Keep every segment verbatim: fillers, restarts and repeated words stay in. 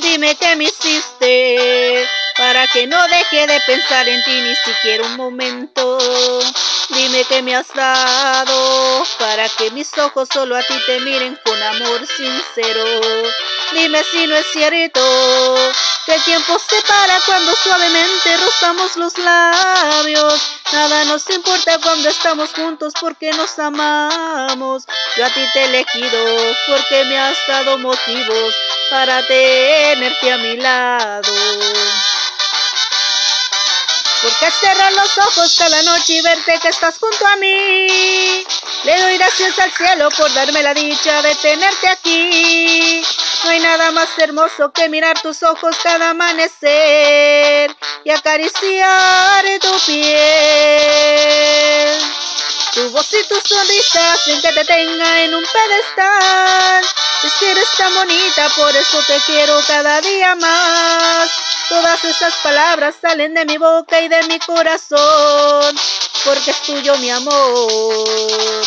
Dime qué me hiciste para que no deje de pensar en ti ni siquiera un momento. Dime qué me has dado para que mis ojos solo a ti te miren con amor sincero. Dime si no es cierto que el tiempo se para cuando suavemente rozamos los labios. Nada nos importa cuando estamos juntos porque nos amamos. Yo a ti te he elegido porque me has dado motivos para tenerte a mi lado. Porque cerrar los ojos cada noche y verte que estás junto a mí. Le doy gracias al cielo por darme la dicha de tenerte aquí. No hay nada más hermoso que mirar tus ojos cada amanecer y acariciar tu piel. Tu voz y tu sonrisa hacen que te tenga en un pedestal. Es que eres tan bonita, por eso te quiero cada día más. Todas esas palabras salen de mi boca y de mi corazón, porque es tuyo mi amor.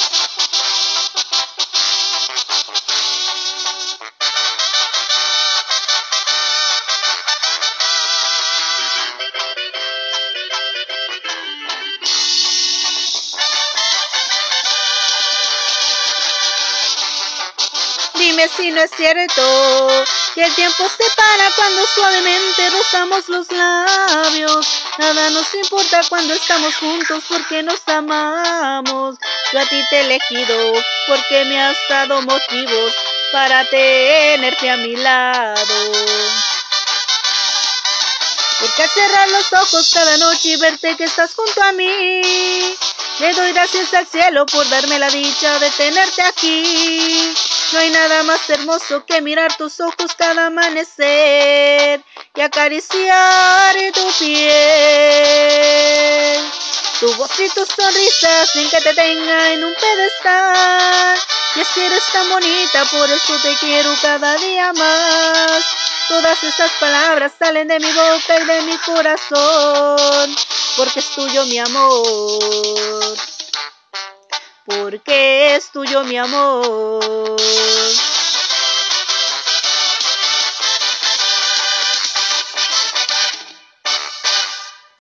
Dime si no es cierto que el tiempo se para cuando suavemente rozamos los labios. Nada nos importa cuando estamos juntos porque nos amamos. Yo a ti te he elegido porque me has dado motivos para tenerte a mi lado. Porque al cerrar los ojos cada noche y verte que estás junto a mí, le doy gracias al cielo por darme la dicha de tenerte aquí. No hay nada más hermoso que mirar tus ojos cada amanecer y acariciar tu piel. Tu voz y tu sonrisa hacen que te tenga en un pedestal. Y es que eres tan bonita, por eso te quiero cada día más. Todas esas palabras salen de mi boca y de mi corazón, porque es tuyo mi amor. Porque es tuyo mi amor.